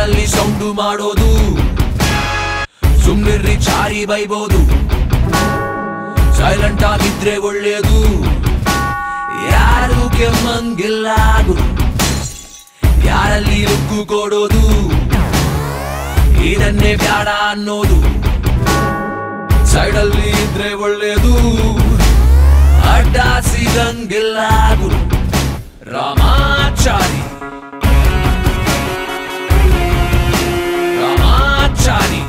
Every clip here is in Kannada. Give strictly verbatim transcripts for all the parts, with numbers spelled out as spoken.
ಯಾರಲ್ಲಿ ಸೌಂಡು ಮಾಡೋದು ಸುಮ್ನಿರ್ರಿ ಚಾರಿ ಬೈಬೋದು ಸೈಲೆಂಟ್ ಆಗಿದ್ರೆ ಒಳ್ಳೇದು ಯಾರು ಕೆಮ್ಮಂಗಿಲ್ಲ ಯಾರಲ್ಲಿ ಲುಕ್ಕು ಕೊಡೋದು ಇದನ್ನೇ ಬ್ಯಾಡ ಅನ್ನೋದು ಸೈಡಲ್ಲಿ ಇದ್ರೆ ಒಳ್ಳೇದು ಅಡ್ಡ ಸಿಗಂಗಿಲ್ಲ ರಾಮಾಚಾರಿ ರಾಮಾಚಾರಿ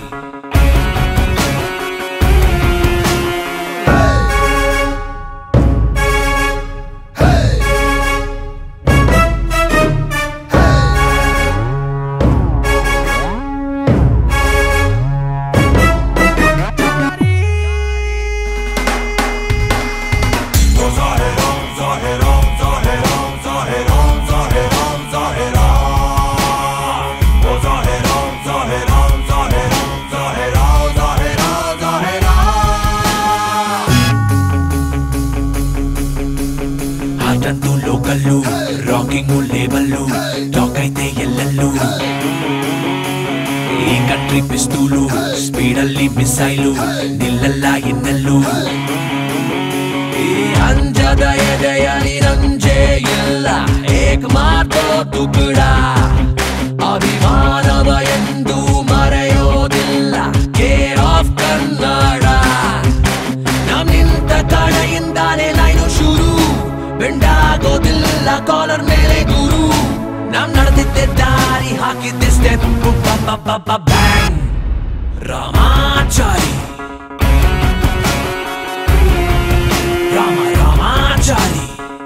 ಹಾಟಂತೂ ಲೋಕಲ್ಲು ರಾಕಿಂಗು ಲೇಬಲ್ಲು ಟಾಕ್ ಐತೆ ಎಲ್ಲೆಲ್ಲೂ ಈ ಕಂಟ್ರಿ ಪಿಸ್ತೂಲು ಸ್ಪೀಡಲ್ಲಿ ಮಿಸೈಲು ನಿಲ್ಲಲ್ಲ ಇನ್ನೆಲ್ಲೂ ಈ ಅಂಜದ ಎದೆಯಲಿ ರಂಜೆ ಇಲ್ಲ ಏಕ್ ಮಾತೋ ತುಕಡ ಅಭಿಮಾನವ ಎಂದು ಮರೆಯೋದಿಲ್ಲ ಕೇರ್ ಆಫ್ ಕನ್ನಡ ನಮ್ ನಿಂತ ಕಡೆಯಿಂದಾನೆ ಲೈನು ಶುರು ಬೆಂಡಾಗೋದಿಲ್ಲ ಕಾಲರ್ ಮೇಲೆ ಗುರು ನಮ್ ನಡೆದಿದ್ದೆ ದಾರಿ ಹಾಕಿದ್ದೆ ಸ್ಟೆಪ್ ಬ್ಯಾಂಗ್ ರಾಮಾಚಾರಿ ರಾಮ ರಾಮಾಚಾರಿ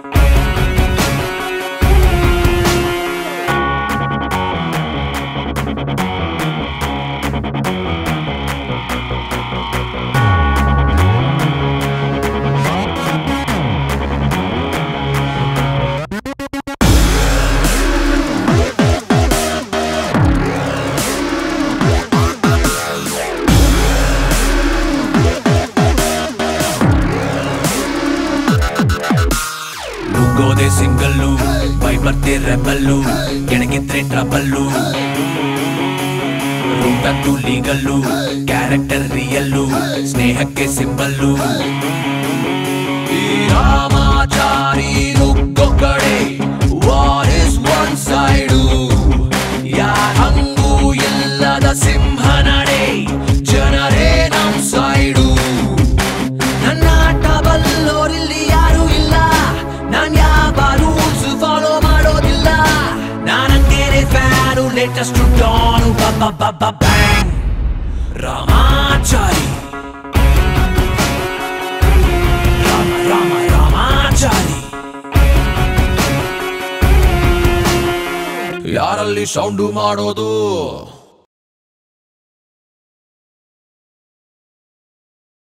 ನುಗ್ಗೋದೆ ಸಿಂಗಲ್ಲು ಬೈ ಬರ್ತೆ ರೆಬಲ್ಲು ಕೆಣಗಿದ್ರೆ ಟ್ರಬಲ್ಲು ರೂಟಂತೂ ಲೀಗಲ್ಲು ಕ್ಯಾರೆಕ್ಟರ್ ರಿಯಲ್ಲು ಸ್ನೇಹಕ್ಕೆ ಸಿಂಬಲ್ಲು ಈ ರಾಮಾಚಾರಿ ನುಗ್ಗೋ ಕಡೆ ವಾರ್ ಇಸ್ ಒನ್ ಸೈಡು ಯಾರಂಗೂ ಇಲ್ಲದ ಸಿಂಹ ನಡೆ ಜನರೇ ನಮ್ ಸೈಡು ನನ್ನ ಆಟ ಬಲ್ಲೋರಿಲ್ಲಿ ಯಾರು ಇಲ್ಲ ನಾನ್ ಯಾವ ರೂಲ್ಸ್ ಫಾಲೋ ಮಾಡೋದಿಲ್ಲ ನಾನಂಗೇನೆ fan latest don bang Ramachari Rama Rama Ramachari ಯಾರಲ್ಲಿ ಸೌಂಡು ಮಾಡೋದು